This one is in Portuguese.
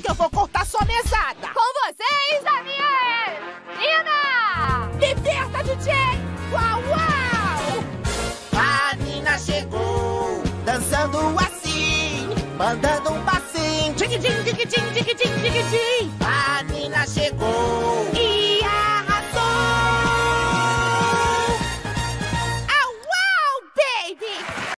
que eu vou cortar sua mesada. Com vocês, a minha Nina! Liberta, DJ! Uau, uau! A Nina chegou, dançando assim, mandando um passinho. Tig-tim, tig-tim, tig-tim, tig-tim. A Nina chegou.